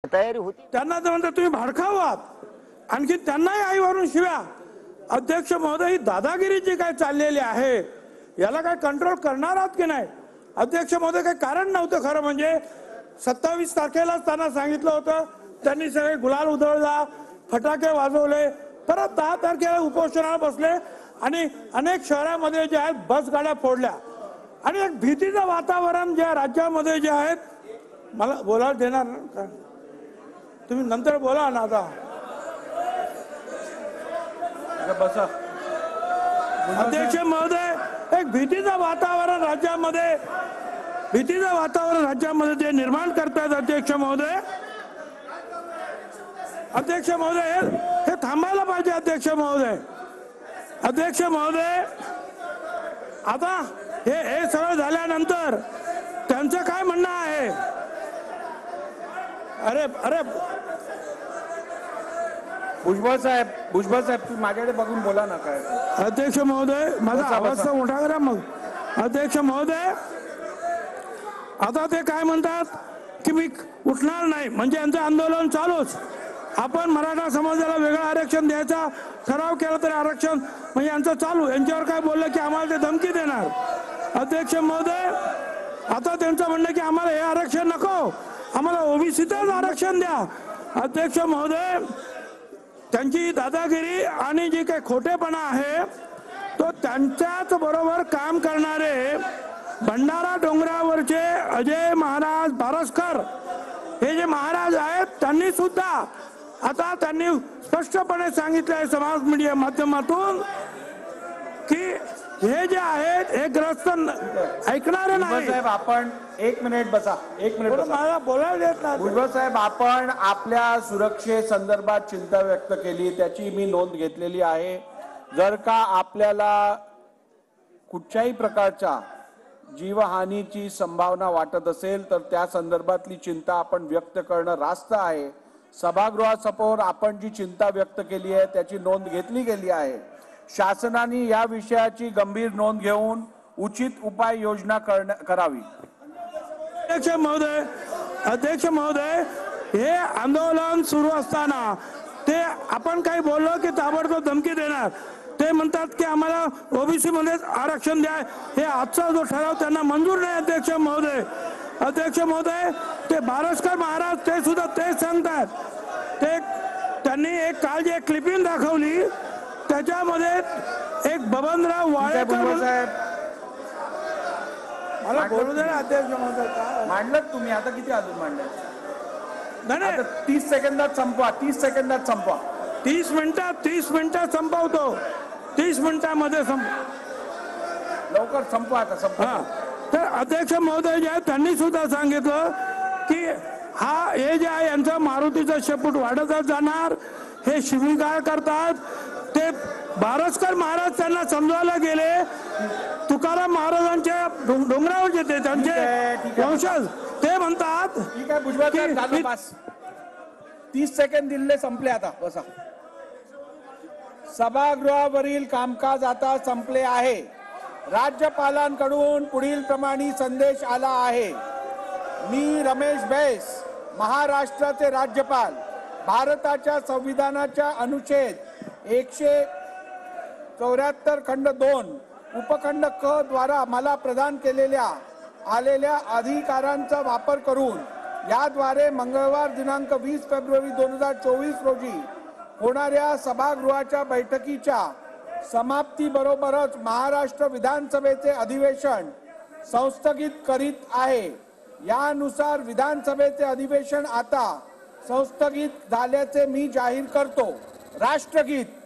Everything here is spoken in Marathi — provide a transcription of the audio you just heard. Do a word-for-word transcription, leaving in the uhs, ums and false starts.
तयारी होती. त्यांना तर म्हणतात तुम्ही भाडखाऊ आहात. आणखी त्यांनाही आईवरून शिव्या. अध्यक्ष महोदय, ही दादागिरी जी काय चाललेली आहे याला काय कंट्रोल करणार आहात की नाही? अध्यक्ष महोदय, काही कारण नव्हतं खरं म्हणजे. सत्तावीस तारखेलाच त्यांना सांगितलं होतं, त्यांनी सगळे गुलाल उधळला, फटाके वाजवले, परत दहा तारखेला उपोषणाला बसले आणि अनेक शहरामध्ये जे आहेत बस गाड्या फोडल्या आणि एक भीतीचं वातावरण जे राज्यामध्ये जे आहेत. मला बोलायला देणार का? तुम्ही नंतर बोला ना. आता बसा. अध्यक्ष महोदय, एक भीतीचं वातावरण राज्यामध्ये भीतीचं वातावरण राज्यामध्ये ते निर्माण करतायत. अध्यक्ष महोदय अध्यक्ष महोदय हे थांबायला पाहिजे. अध्यक्ष महोदय अध्यक्ष महोदय आता हे हे सगळं झाल्यानंतर त्यांचं काय म्हणणं आहे? अरे अरे भुजबळ साहेब भुजबळ साहेब तुम्ही माझ्याकडे बघून बोला ना. काय अध्यक्ष महोदय, माझा आवाज तर मोठा करा मग. अध्यक्ष महोदय, आता ते काय म्हणतात की मी उठणार नाही, म्हणजे यांचं आंदोलन चालूच. आपण मराठा समाजाला वेगळं आरक्षण द्यायचा ठराव केला तरी आरक्षण म्हणजे यांचं चालू. यांच्यावर काय बोललं की आम्हाला ते धमकी देणार. अध्यक्ष महोदय, आता त्यांचं म्हणणं की आम्हाला हे आरक्षण नको, आम्हाला ओबीसीतच आरक्षण द्या. अध्यक्ष महोदय, त्यांची दादागिरी आणि जी काही खोटेपणा आहे तो त्यांच्याच बरोबर काम करणारे भंडारा डोंगरावरचे अजय महाराज बारसकर हे जे महाराज आहेत त्यांनी सुद्धा आता त्यांनी स्पष्टपणे सांगितलं आहे समाज मीडिया माध्यमातून की हे जे आहेत हे ग्रस्त ऐकणारे नाही. साहेब आपण एक मिनिट बसा. एक मिनिट मला बोलायला देत नाही. भुजबळ साहेब, आपण आपल्या सुरक्षे संदर्भात चिंता व्यक्त केली, त्याची मी नोंद घेतलेली आहे. जर का आपल्याला कुठच्याही प्रकारच्या जीवहानीची संभावना वाटत असेल तर त्या संदर्भातली चिंता आपण व्यक्त करणं रास्त आहे. सभागृहासमोर आपण जी चिंता व्यक्त केली आहे त्याची नोंद घेतली गेली आहे. शासनाने या विषयाची गंभीर नोंद घेऊन उचित उपाययोजना करावी. अध्यक्ष महोदय अध्यक्ष महोदय हे आंदोलन सुरू असताना ते आपण काही बोललो की ताबडतोब धमकी देणार. ते म्हणतात की आम्हाला ओबीसी मध्येच आरक्षण द्या. हे आजचा जो ठराव त्यांना मंजूर नाही. अध्यक्ष महोदय अध्यक्ष महोदय ते बारसकर महाराज ते सुद्धा तेच सांगतात. ते त्यांनी एक काल जी क्लिपिंग दाखवली त्याच्यामध्ये एक बबनराव वाळेकर साहेब मला बोलू दे ना. अध्यक्ष महोदय मांडलं तुम्ही, आता किती अजून मांडलं? नाही, तीस सेकंदात संपवा. तीस सेकंदात संपवा. तीस मिनिटात तीस मिनिटात संपवतो. तीस मिनिटांमध्ये संप लवकर संपवा. आता संपवा. तर अध्यक्ष महोदय जे आहेत त्यांनी सुद्धा सांगितलं की हा हे जे आहे यांचा मारुतीचा शेपूट वाढतच जाणार. हे शिवीगाळ करतात. ते बारसकर महाराज त्यांना समजावला गेले. तुकाराम महाराजांच्या डोंगरावर येते त्यांचे वंशज ते म्हणतात. ठीक आहे भुजबळ साहेब, झालं बस. तीस सेकंद दिले संपले. आता बसा. सभागृहावरील कामकाज आता संपले आहे. राज्यपालांकडून पुढील प्रमाणे संदेश आला आहे. मी रमेश बैस, महाराष्ट्राचे राज्यपाल, भारताच्या संविधानाच्या अनुच्छेद एकशे चौऱ्याहत्तर खंड दोन उपखंड क द्वारा मला प्रदान केलेल्या आलेल्या अधिकारांचा वापर करून याद्वारे मंगळवार दिनांक वीस फेब्रुवारी दोन हजार चोवीस रोजी होणाऱ्या सभागृहाच्या बैठकीच्या समाप्तीबरोबरच महाराष्ट्र विधानसभेचे अधिवेशन संस्थगित करीत आहे. यानुसार विधानसभेचे अधिवेशन आता संस्थगित झाल्याचे मी जाहीर करतो. राष्ट्रगीत.